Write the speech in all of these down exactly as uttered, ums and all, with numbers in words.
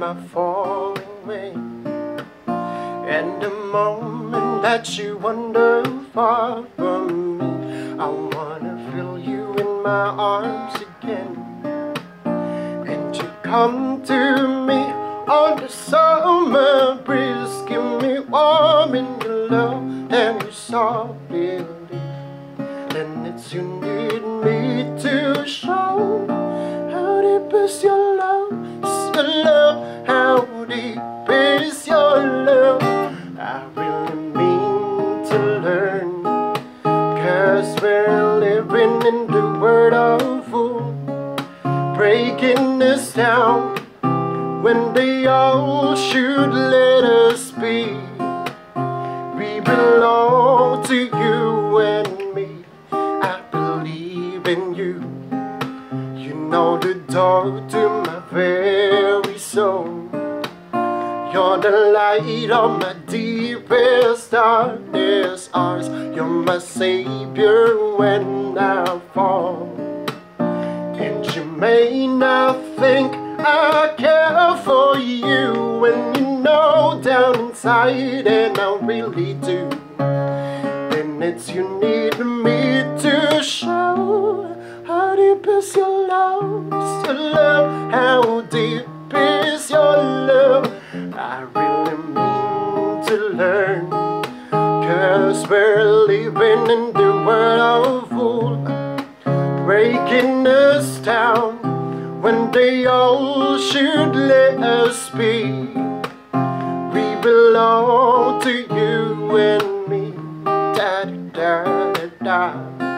are falling rain. And the moment that you wander far from me, I wanna feel you in my arms again. And you come to me on the summer breeze, give me warm in your love and your soft belief. And it's you need me to show how deep is your love, is your love, how deep is your love. I really mean to learn, cause we're living in the world of fool, breaking us down when they all should let us be. We belong to you and me, I believe in you. You know the door to my very soul. You're the light of my deepest, darkest hours. You're my savior when I fall. And you may not think I care for you, when you know down inside, and I really do. Then it's you need me to show how deep is your love, is your love, how deep is your love. I really mean to learn, cause we're living in the world of fool, breaking us down when they all should let us be. We belong to you and me. Da da da da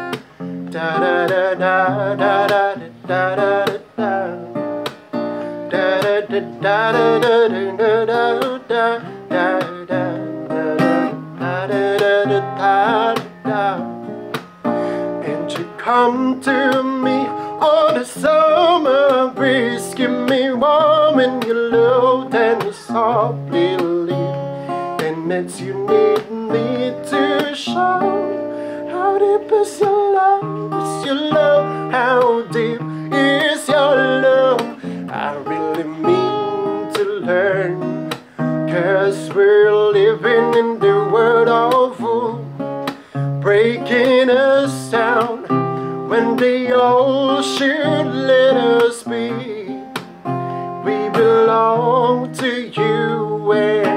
da da da da da da da da da da. Da da da da da da da da da da da. And you come to me on the summer breeze, give me warm in your love and your soft belief. And it's you need me to show how deep is your love, is your love, how deep is your love. I really mean to learn, cause we're living in the world of fool, breaking us down when they all should let us be. We belong to you and